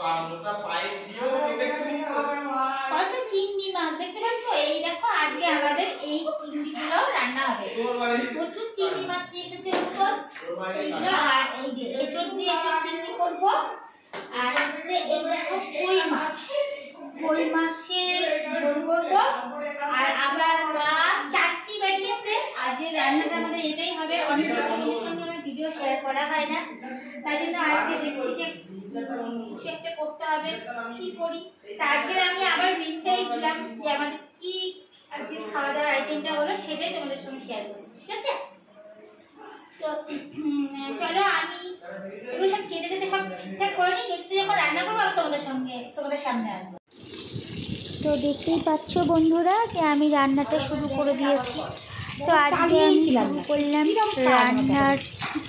কত চিংড়ি মাছ দেখতে পাচ্ছ? এই দেখো আজকে আমাদের এই চিংড়িগুলো রান্না হবে। প্রচুর চিংড়ি মাছ নিয়ে এসেছে উপর, এইগুলো আর এই যে এঁচড় দিয়ে চিংড়ি করব। আর হচ্ছে এই দেখো কই মাছ, কই মাছের ঝোল করব। আর আবার মা চাটনি বানিয়েছে। আজকে রান্নাটা আমাদের এটাই হবে। অনেক দিনের সঙ্গে আমার ভিডিও শেয়ার করা হয় না, তাই জন্য আজকে দেখছি যে কিছু একটা করতে হবে, কি করি। আজকে আমি আবার লিঙ্কটাই দিলাম যে আমাদের কি আজকে খাওয়া দাওয়ার আইটেমটা হলো, সেটাই তোমাদের সঙ্গে শেয়ার করছি, ঠিক আছে? তো চলো আমি এগুলো সব কেটে কেটে সব ঠিকঠাক করে নিই। নেক্সট যখন রান্না করবো তোমাদের সামনে আসবো। তো দেখতেই পাচ্ছ বন্ধুরা যে আমি রান্নাটা শুরু করে দিয়েছি। তো আজকে আমি শুরু করলাম রান্নার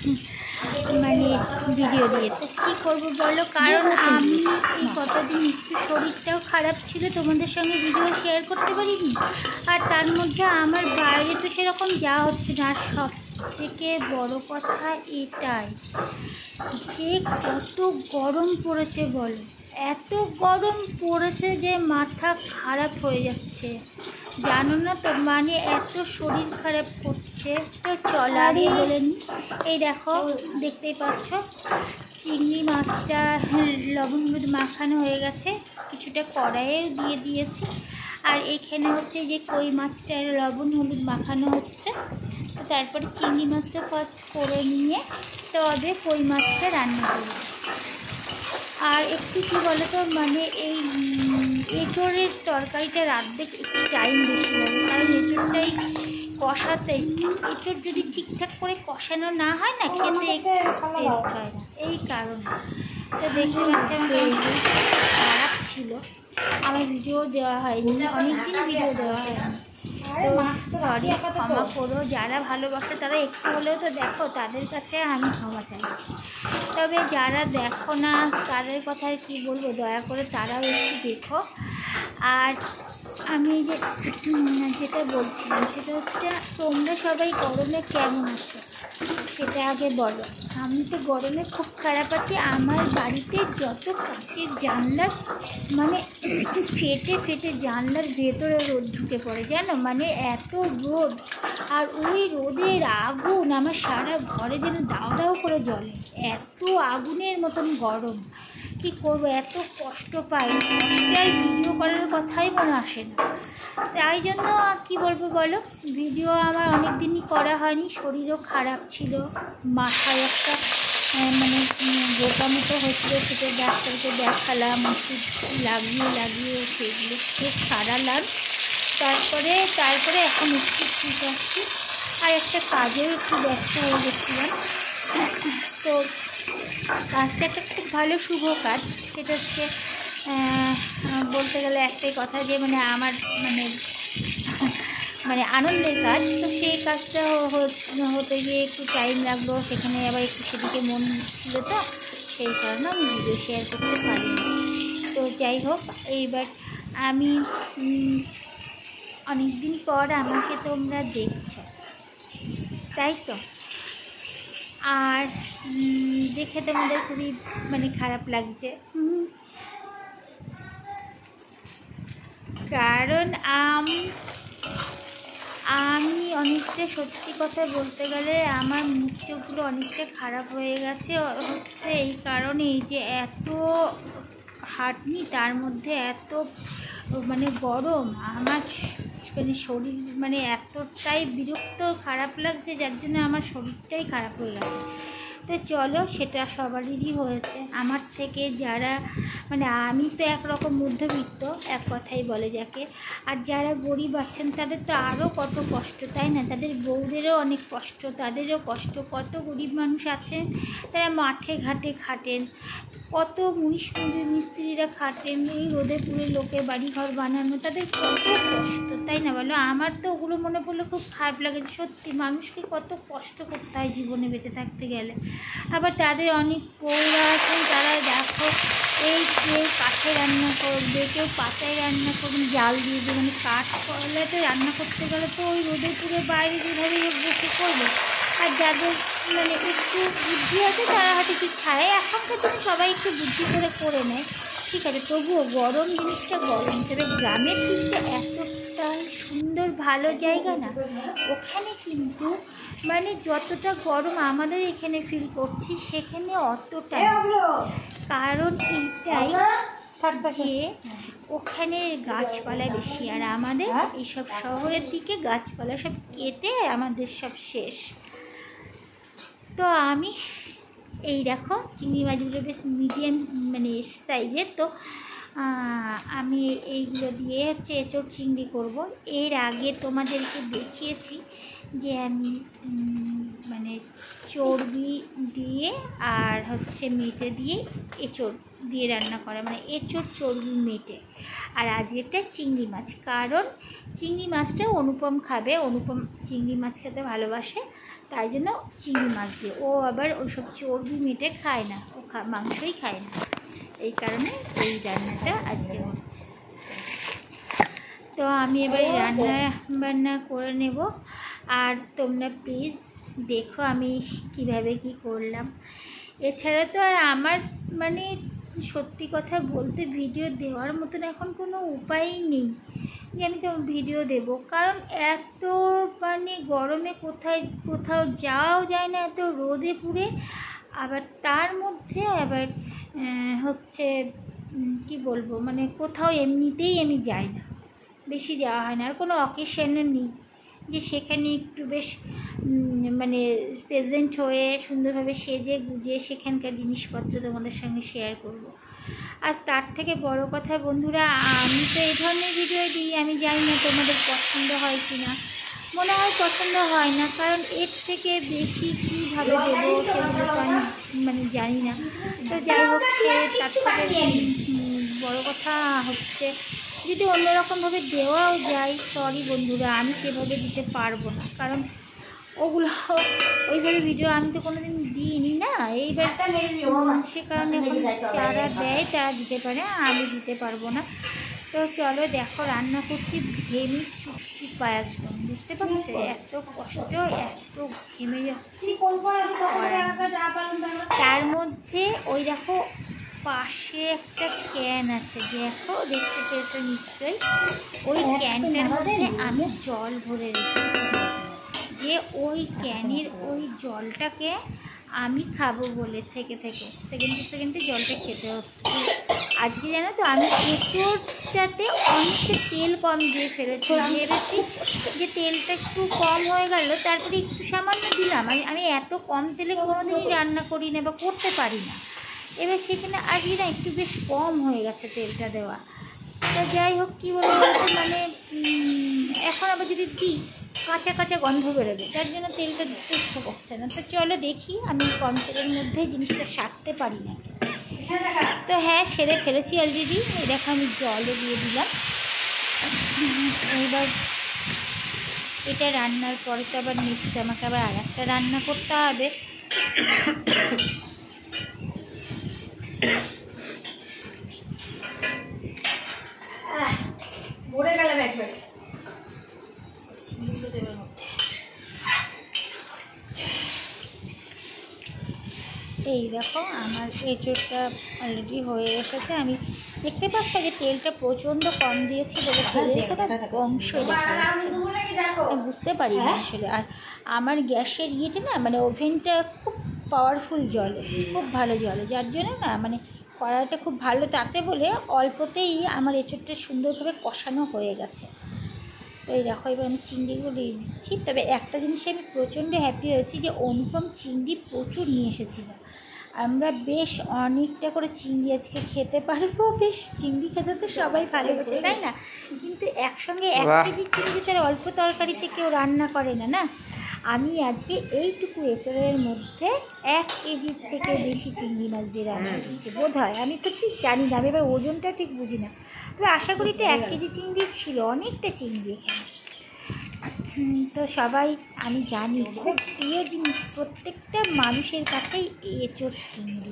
মানে ভিডিও দিয়ে। তো কী করবো বলো, কারণ আমি এই কতদিন একটু শরীরটাও খারাপ ছিল, তোমাদের সঙ্গে ভিডিও শেয়ার করতে পারিনি। আর তার মধ্যে আমার বাইরে তো সেরকম যাওয়া হচ্ছে না। আর সব থেকে বড় কথা এটাই যে কত গরম পড়েছে বলো, এত গরম পড়েছে যে মাথা খারাপ হয়ে যাচ্ছে, জানো না তো, মানে এত শরীর খারাপ করছে। তো চলো আগে বলে নিই। এই দেখো দেখতেই পাচ্ছ চিংড়ি মাছটা লবণ হলুদ মাখানো হয়ে গেছে, কিছুটা কড়াইয়ে দিয়ে দিয়েছি। আর এখানে হচ্ছে যে কই মাছটা লবণ হলুদ মাখানো হচ্ছে। তো তারপরে চিংড়ি মাছটা ফার্স্ট করে নিয়ে তবে কই মাছটা রান্না করব। আর একটু কী বলো তো, মানে এই এঁচড়ের তরকারিটা রাঁধতে একটু টাইম বেশি লাগে, কারণ এঁচড়টাই কষাতে, এঁচড় যদি ঠিকঠাক করে কষানো না হয় না, খেতে একটু টেস্ট হয় না, এই কারণে। তো দেখতে পাচ্ছি আমার খারাপ ছিল, আমার ভিডিও দেওয়া হয়নি, অনেকদিন ভিডিও দেওয়া হয়নি। তো সরি, ক্ষমা করো। যারা ভালোবাসে তারা একটু হলেও তো দেখো, তাদের কাছে আমি ক্ষমা চাইছি। তবে যারা দেখো না তাদের কথা কি বলবো, দয়া করে তারাও একটু দেখো। আর আমি যেটা বলছিলাম সেটা হচ্ছে, তোমরা সবাই গরমে কেমন আছো সেটা আগে বলো। আমি তো গরমে খুব খারাপ আছি। আমার বাড়িতে যত কাঁচের জানলার মানে ফেটে ফেটে জানলার ভেতরে রোদ ঢুকে পড়ে, জানো, মানে এত রোদ। আর ওই রোদের আগুন আমার সারা ঘরে যেন দাও দাও করে জ্বলে, এত আগুনের মতন গরম। কি করব, এত কষ্ট পাই, কষ্টে আর ভিডিও করার কথাই মনে আসে না। তাই জন্য আর কী বলবো বলো, ভিডিও আমার অনেক দিনই করা হয়নি, শরীরও খারাপ ছিল, মাথায় একটা মানে গোটা মতো হয়েছিল, সেটা ডাক্তারকে দেখালাম, ওষুধ লাগিয়ে সেগুলো খুব সারালাম। তারপরে এখন একটু ঠিক আসছি। আর একটা কাজেও একটু ব্যস্ত হয়ে গেছিলাম। তো কাজটা একটা খুব ভালো শুভ কাজ, সেটা হচ্ছে বলতে গেলে একটাই কথা যে মানে আমার মানে আনন্দের কাজ। তো সেই কাজটা হতে গিয়ে একটু টাইম লাগলো, সেখানে আবার একটু সেদিকে মন ছিল, তো সেই কারণে আমি ভিডিও শেয়ার করতে পারিনি। তো যাই হোক, এইবার আমি অনেক দিন পর আমাকে তোমরা দেখছো, তাই তো। আর দেখে তোমাদের খুবই মানে খারাপ লাগছে, কারণ আমি অনেকটা, সত্যি কথা বলতে গেলে আমার মুখ চোখগুলো অনেকটা খারাপ হয়ে গেছে হচ্ছে এই কারণে যে এত খাটনি, তার মধ্যে এত মানে গরম, আমার মানে শরীর মানে এতটাই বিরক্ত খারাপ লাগছে, যার জন্য আমার শরীরটাই খারাপ হয়ে গেছে। তো চলো, সেটা সবারই হয়েছে, আমার থেকে যারা মানে আমি তো একরকম মধ্যবিত্ত, এক কথাই বলে যাকে। আর যারা গরিব আছেন তাদের তো আরও কত কষ্ট, তাই না? তাদের বউদেরও অনেক কষ্ট, তাদেরও কষ্ট। কত গরিব মানুষ আছেন তারা মাঠে ঘাটে খাটেন, কত মিস্ত্রিরা খাটেন, এই রোদে পুড়ে লোকে বাড়িঘর বানানো, তাদের কত কষ্ট, তাই না বলো? আমার তো ওগুলো মনে পড়লে খুব খারাপ লাগে। সত্যি মানুষকে কত কষ্ট করতে হয় জীবনে বেঁচে থাকতে গেলে। আবার তাদের অনেক বউরা আছেন, তারা দেখো এই কেউ কাঠে রান্না করবে, কেউ পাতায় রান্না করবে, জাল দিয়ে দিয়ে, মানে কাঠ কয়লাতে রান্না করতে গেলে তো ওই রোদে পুড়ে বাইরে যেভাবে বসে করবে। আর যাদের মানে একটু বুদ্ধি আছে তারা হয়তো একটু ছাড়ে, এখনকার দিনে সবাই একটু বুদ্ধি করে নেয়, ঠিক আছে। তবুও গরম জিনিসটা গরম। তবে গ্রামের দিকটা এতটাই সুন্দর ভালো জায়গা না, ওখানে কিন্তু মানে যতটা গরম আমাদের এখানে ফিল করছি সেখানে অতটা, কারণ এইটাই যে ওখানে গাছপালা বেশি, আর আমাদের এইসব শহরের দিকে গাছপালা সব কেটে আমাদের সব শেষ। তো আমি এই দেখো চিংড়ি মাছগুলো বেশ মিডিয়াম মানে সাইজের, তো আমি এইগুলো দিয়ে হচ্ছে এঁচোড় চিংড়ি করব। এর আগে তোমাদেরকে দেখিয়েছি যে আমি মানে চর্বি দিয়ে আর হচ্ছে মেটে দিয়ে এঁচোড় দিয়ে রান্না করা, মানে এঁচোড় চর্বি মেটে। আর আজকেরটা চিংড়ি মাছ, কারণ চিংড়ি মাছটা অনুপম খাবে, অনুপম চিংড়ি মাছ খেতে ভালোবাসে, তাই জন্য চিংড়ি মাছ দিয়ে। ও আবার ওইসব চর্বি মেটে খায় না, ও মাংসই খায় না, এই কারণে এই রান্নাটা আজকে হচ্ছে। তো আমি এবারে রান্না বান্না করে নেব, আর তোমরা প্লিজ দেখো আমি কিভাবে কি করলাম। এছাড়া তো আর আমার মানে সত্যি কথা বলতে ভিডিও দেওয়ার মতন এখন কোনো উপায়ই নেই যে আমি তো ভিডিও দেব, কারণ এত মানে গরমে কোথাও যাওয়াও যায় না, এত রোদে পুড়ে, আবার তার মধ্যে আবার হচ্ছে কি বলবো, মানে কোথাও এমনিতেই আমি যাই না, বেশি যাওয়া হয় না, আর কোনো অকেশনে নেই যে সেখানে একটু বেশ মানে প্রেজেন্ট হয়ে সুন্দরভাবে সেজে গুজে সেখানকার জিনিসপত্র তোমাদের সঙ্গে শেয়ার করব। আর তার থেকে বড় কথা বন্ধুরা, আমি তো এই ধরনের ভিডিও দিই, আমি জানি না তোমাদের পছন্দ হয় কি না, মনে হয় পছন্দ হয় না, কারণ এর থেকে বেশি কীভাবে দেবো সেগুলো তো আমি মানে জানি না। তো যাই হোক, তার থেকে বড় কথা হচ্ছে যদি অন্যরকমভাবে দেওয়াও যায়, সরি বন্ধুরা, আমি সেভাবে দিতে পারবো না, কারণ ওগুলো ওইভাবে ভিডিও আমি তো কোনো দিন দিইনি না, এইবার সে কারণে যারা দেয় তারা দিতে পারে, আমি দিতে পারবো না। তো চলো দেখো রান্না করছি, ঘেমে চুপচুপা একদম, দেখতে পাচ্ছ এত কষ্ট, এত ঘেমে যাচ্ছি। তার মধ্যে ওই দেখো পাশে একটা ক্যান আছে, দেখো দেখতে পেয়েছো নিশ্চয়ই, ওই ক্যানটার মধ্যে আমি জল ভরে রেখেছি, যে ওই ক্যানের ওই জলটাকে আমি খাবো বলে থেকে সেকেন্ডে জলটা খেতে হচ্ছে। আজকে জানো তো আমি এঁচোড়টাতে অনেকটা তেল কম দিয়ে ফেলেছি, ভেবেছি যে তেলটা একটু কম হয়ে গেল, তারপরে একটু সামান্য দিলাম। আমি এত কম তেলে কোনোদিনই রান্না করি না বা করতে পারি না, এবার সেখানে আজকে না একটু বেশ কম হয়ে গেছে তেলটা দেওয়া। তো যাই হোক, কী বলবো মানে এখন আবার যদি দিই কাঁচা কাঁচা গন্ধ বেরোবে, তার জন্য তেলটা দিতে ইচ্ছে করছে না। তো চলো দেখি আমি কম তেলের মধ্যে জিনিসটা সারতে পারি না। তো হ্যাঁ, সেরে ফেলেছি অলরেডি। এই দেখো আমি জলও দিয়ে দিলাম। এবার এটা রান্নার পরে তো আবার নেক্সট আমাকে আবার আর একটা রান্না করতে হবে। ভরে গেলাম একবার। এই দেখো আমার এঁচোড়টা অলরেডি হয়ে এসেছে। আমি দেখতে পাচ্ছি যে তেলটা প্রচণ্ড কম দিয়েছি বলে তেলের কোনো অংশ দেখা যাচ্ছে, আমি বুঝতে পারি না আসলে। আর আমার গ্যাসের ইয়েটা না মানে ওভেনটা খুব পাওয়ারফুল জলে, খুব ভালো জলে, যার জন্য না মানে কড়াইটা খুব ভালো, তাতে বলে অল্পতেই আমার এঁচোড়টা সুন্দরভাবে কষানো হয়ে গেছে। তো এই দেখো এবার আমি চিংড়িগুলো দিয়ে দিচ্ছি। তবে একটা জিনিসে আমি প্রচণ্ড হ্যাপি হয়েছি যে অনুপম চিংড়ি প্রচুর নিয়ে এসেছিলো। আমরা বেশ অনেকটা করে চিংড়ি আজকে খেতে পারবো। বেশ চিংড়ি খেতে তো সবাই ভালোবাসে, তাই না? কিন্তু একসঙ্গে 1 কেজি চিংড়ি তার অল্প তরকারিতে কেউ রান্না করে না, না? আমি আজকে এইটুকু এঁচোড়ের মধ্যে 1 কেজির থেকে বেশি চিংড়ি মাছ দিয়ে রান্না করছি বোধ হয়, আমি তো ঠিক জানি না, আমি এবার ওজনটা ঠিক বুঝি না, তবে আশা করি এটা 1 কেজি চিংড়ি ছিল, অনেকটা চিংড়ি এখানে। তো সবাই আমি জানি খুব প্রিয় জিনিস প্রত্যেকটা মানুষের কাছেই এঁচোড় চিংড়ি।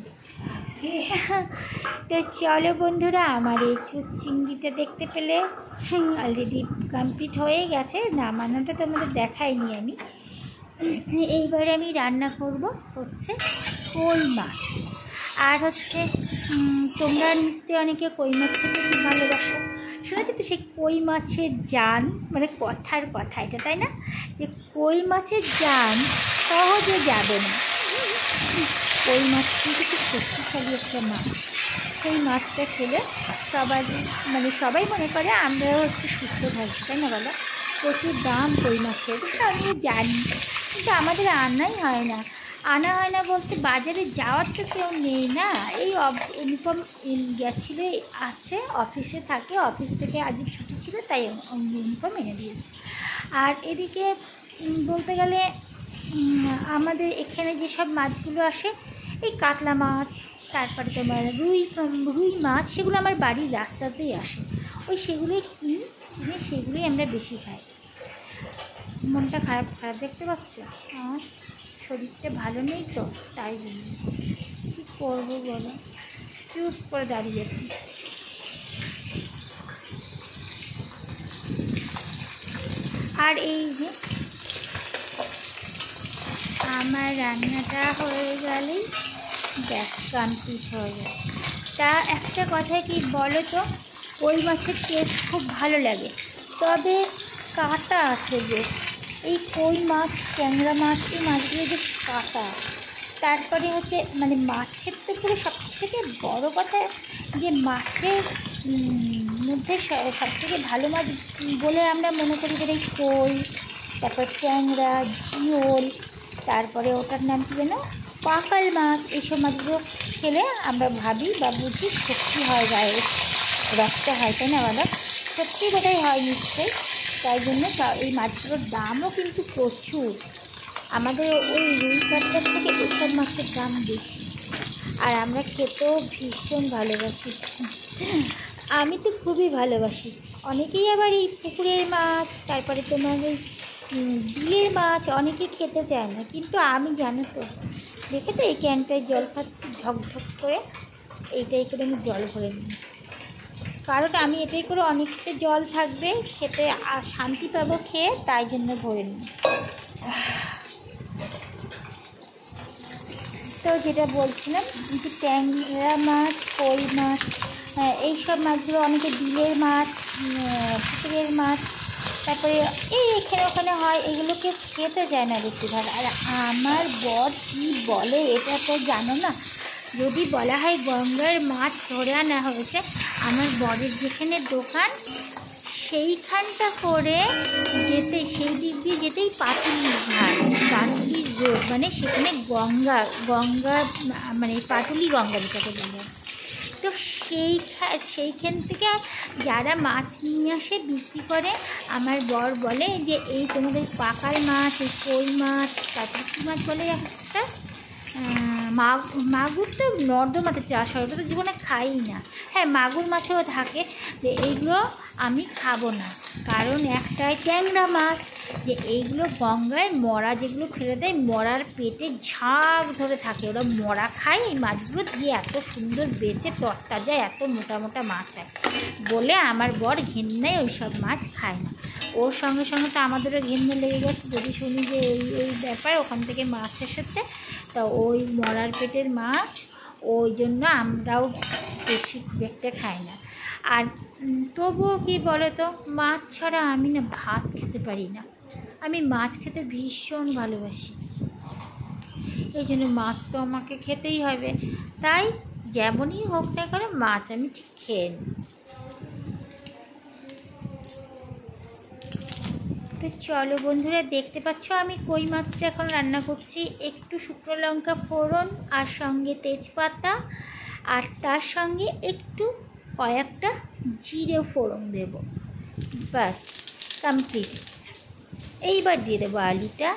তো চলো বন্ধুরা, আমার এঁচোড় চিংড়িটা দেখতে পেলে অলরেডি কমপ্লিট হয়ে গেছে, নামানোটা তোমাদের দেখাইনি আমি। এইবারে আমি রান্না করব হচ্ছে কই মাছ। আর হচ্ছে তোমরা নিশ্চয়ই অনেকে কই মাছ খেতে খুব ভালোবাসো। শুনেছি তো সেই কই মাছের জান, মানে কথার কথা এটা, তাই না? যে কই মাছের জান সহজে যাবে না। কই মাছ কিন্তু খুব শক্তিশালী একটা মাছ। সেই মাছটা খেলে সবাই মনে করে আমরাও একটু সুস্থ থাকছি, তাই না বলো? প্রচুর দাম কই মাছের, আমিও জানি, কিন্তু আমাদের আনা হয় না বলতে বাজারে যাওয়ার তো কেউ নেই না। এই অনুপম গেছিল, আছে অফিসে থাকে, অফিস থেকে আজ ছুটি ছিল তাই অনুপম এনে দিয়েছে। আর এদিকে বলতে গেলে আমাদের এখানে যেসব মাছগুলো আসে, এই কাতলা মাছ, তারপরে তোমার রুই মাছ, সেগুলো আমার বাড়ির রাস্তাতেই আসে। সেগুলোই কিনে সেগুলোই আমরা বেশি খাই। মনটা খারাপ দেখতে পাচ্ছ, আমার শরীরটা ভালো নেই তো, তাই জন্য কী করবো বলো, চুপ করে দাঁড়িয়েছি। আর এই যে আমার রান্নাটা হয়ে গেলেই গ্যাস কমপ্লিট হয়ে যায়। তা একটা কথা কি বলো তো, কই মাছের টেস্ট খুব ভালো লাগে, তবে কাঁটা আছে বেশ। এই কই মাছ, ট্যাংরা মাছ, এই মাছগুলো বেশ কাঁটা। তারপরে হচ্ছে মানে মাছের তো পুরো সবথেকে বড় কথা যে মাছের মধ্যে সবথেকে ভালো মাছ বলে আমরা মনে করি যে এই কই, তারপর ট্যাংরা, জিওল, তারপরে ওটার নাম কি যেন, পাকাল মাছ। এইসব মাছগুলো খেলে আমরা ভাবি বা বুঝি শক্তি হয়, গায়ে রক্ত হয়, তাই না বলো? সত্যি বোধহয় হয় নিশ্চয়ই। তাই জন্য এই মাছগুলোর দামও কিন্তু প্রচুর। আমাদের ওই রুই কাতলার থেকে এইসব মাছের দাম বেশি, আর আমরা খেতেও ভীষণ ভালোবাসি। আমি তো খুবই ভালোবাসি। অনেকেই আবার এই পুকুরের মাছ, তারপরে তোমার ওই বিলের মাছ অনেকে খেতে চায় না, কিন্তু আমি জানো তো, দেখেছো এই ক্যানটায় জল খাচ্ছি ঝকঝক করে, এইটাই করে আমি জল ভরে নিই, কারণ আমি এটাই করে অনেকটা জল থাকবে, খেতে আর শান্তি পাবো খেয়ে, তাই জন্য ভরে নিই। তো যেটা বলছিলাম যে ট্যাংরা মাছ, কই মাছ, এইসব মাছগুলো অনেকে বিলের মাছ, পুকুরের মাছ, তারপরে এই এখানে ওখানে হয়, এগুলোকে খেতে চায় না বেশিরভাগ। আর আমার বর কী বলে এটা তো জানো না, যদি বলা হয় গঙ্গার মাছ ধরে আনা হয়েছে, আমার বরের যেখানে দোকান সেইখানটা করে সেই দিক দিয়ে যেতেই পাটুলি ঘাট, পাটুলি রোড, মানে সেখানে গঙ্গা মানে পাটুলি গঙ্গা যেটাকে বলে। তো সেইখান থেকে যারা মাছ নিয়ে আসে বিক্রি করে, আমার বর বলে যে এই তোমাদের পাকাল মাছ, এই কই মাছ, তারপরে কী মাছ বলে একটা মাগুর, তো নর্দমাতে চাষ হয়, ওটা তো জীবনে খাই না। হ্যাঁ, মাগুর মাছও থাকে, যে এইগুলো আমি খাবো না, কারণ একটাই ট্যাংরা মাছ, যে এইগুলো গঙ্গায় মরা যেগুলো ফেলে দেয়, মরার পেটে ঝাঁক ধরে থাকে, ওরা মরা খায়, এই মাছগুলো দিয়ে এত সুন্দর বেঁচে তরতাজা এত মোটা মোটা মাছ হয় বলে আমার বর ঘেন্নায় ওই সব মাছ খায় না। ওর সঙ্গে সঙ্গে তো আমাদেরও ঘেন্না লেগে গেছে, যদি শুনি যে এই ব্যাপার, ওখান থেকে মাছ এসেছে, তা ওই মরার পেটের মাছ, ওই জন্য আমরাও বেশি খুব একটা খাই না। আর তবুও কি বলো তো, মাছ ছাড়া আমি না ভাত খেতে পারি না, আমি মাছ খেতে ভীষণ ভালোবাসি, এই জন্য মাছ তো আমাকে খেতেই হবে, তাই যেমনই হোক না কেন মাছ আমি ঠিক খেয়ে নিই। তো চলো বন্ধুরা, দেখতে পাচ্ছ আমি কই মাছটা এখন রান্না করছি, একটু শুকনো লঙ্কা ফোড়ন, আর সঙ্গে তেজপাতা, আর তার সঙ্গে একটু কয়েকটা জিরে ফোড়ন দেব, ব্যাস কমপ্লিট। এইবার দিয়ে দেবো আলুটা,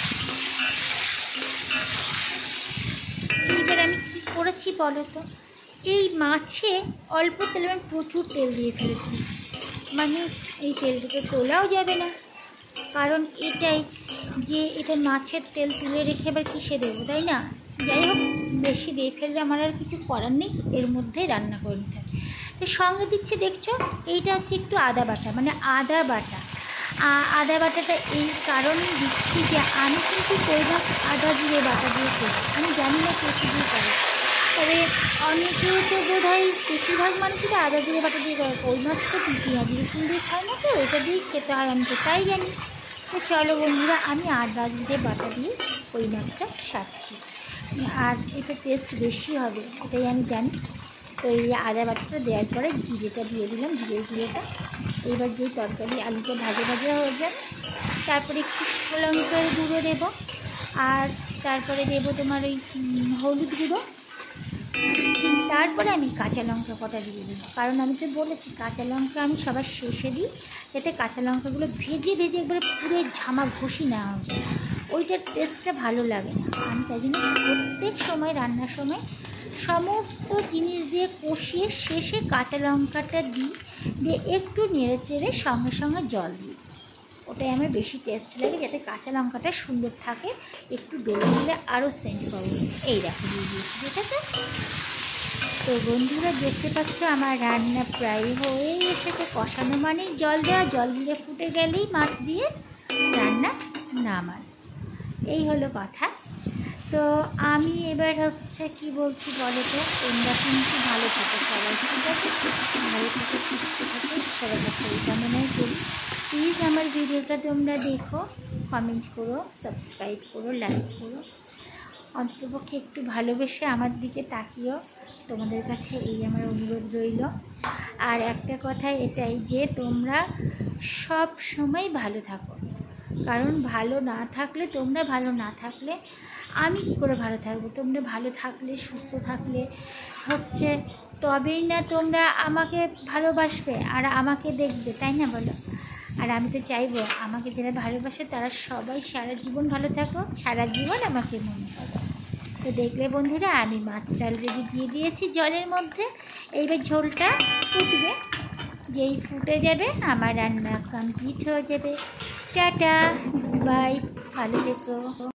বলো তো, এই মাছে অল্প তেলে আমি প্রচুর তেল দিয়ে ফেলেছি, মানে এই তেলটাকে তোলাও যাবে না, কারণ এটাই যে এটা মাছের তেল তুলে রেখে আবার কিসে দেবো, তাই না? যাই হোক, বেশি দিয়ে ফেললে আমার আর কিছু করার নেই, এর মধ্যেই রান্না করে নিতে হবে। তো সঙ্গে দিচ্ছি, দেখছো এইটা হচ্ছে একটু আদা বাটা, মানে আদা বাটাটা এই কারণেই দিচ্ছি যে আমি কিন্তু পরিমাণ আদা জিরে বাটা দিয়ে করি, আমি জানি না কে দিয়ে করে, তবে অনেকেও তো বোধ হয় বেশিরভাগ মানুষের আদা জিরে বাটা দিয়ে করে, ওই মাছ তো পেঁয়াজ রসুন দিয়ে খায় না, তো ওইটা দিয়েই খেতে হয়, আমি তো তাই জানি। তো চলো বন্ধুরা, আমি আদা জিরে বাটা দিয়ে ওই মাছটা সারছি, আর এটা টেস্ট বেশি হবে এটাই আমি জানি। তো এই আদা বাটাটা দেওয়ার পরে জিরেটা দিয়ে দিলাম, জিরেটা এবার যে তরকারি আলুটা ভাজা হয়ে যাবে, তারপরে একটু লঙ্কার গুঁড়ো দেবো, আর তারপরে দেবো তোমার ওই হলুদ গুঁড়ো, তারপরে আমি কাঁচা লঙ্কা কটা দিয়ে দিই, কারণ আমি তো বলেছি কাঁচা লঙ্কা আমি সবার শেষে দিই, যাতে কাঁচা লঙ্কাগুলো ভেজে একবারে পুরো ঝামা ঘষি নেওয়া যায়, ওইটার টেস্টটা ভালো লাগে না। আমি তাই জন্য প্রত্যেক সময় রান্নার সময় সমস্ত জিনিস দিয়ে কষিয়ে শেষে কাঁচা লঙ্কাটা দিয়ে একটু নেড়ে চেড়ে সঙ্গে জল দিই, ওটাই আমার বেশি টেস্ট লাগে, যাতে কাঁচা লঙ্কাটা সুন্দর থাকে, একটু বেড়ে দিলে আরও সেন্ট পাবো। এই দেখো দিয়ে দিয়েছি, ঠিক আছে? তো বন্ধুরা দেখতে পাচ্ছ আমার রান্না প্রায় হয়ে এসেছে, কষানো মানেই জল দেওয়া, জল দিয়ে ফুটে গেলেই মাছ দিয়ে রান্না নামান, এই হলো কথা। তো আমি এবার হচ্ছে কি বলছি বলো তো, তোমরা কিন্তু ভালো থেকো সবাই, ঠিক আছে? ভালো থেকো, সুস্থ থেকো, সবার কাছে এই কামনাই করি। প্লিজ আমার ভিডিওটা তোমরা দেখো, কমেন্ট করো, সাবস্ক্রাইব করো, লাইক করো, অন্ততপক্ষে একটু ভালোবেসে আমার দিকে তাকিও, তোমাদের কাছে এই আমার অনুরোধ রইল। আর একটা কথা এটাই যে তোমরা সব সময় ভালো থাকো, কারণ ভালো না থাকলে, তোমরা ভালো না থাকলে আমি কী করে ভালো থাকবো? তোমরা ভালো থাকলে, সুস্থ থাকলে হচ্ছে তবেই না তোমরা আমাকে ভালোবাসবে আর আমাকে দেখবে, তাই না বলো? আর আমি তো চাইবো আমাকে যারা ভালোবাসে তারা সবাই সারা জীবন ভালো থাকো, সারা জীবন আমাকে মনে করো। তো দেখলে বন্ধুরা, আমি মাছটা অলরেডি দিয়ে দিয়েছি জলের মধ্যে, এইবার ঝোলটা ফুটবে, যেই ফুটে যাবে আমার রান্না কমপ্লিট হয়ে যাবে। টাটা, বাই, ভালো থেকো।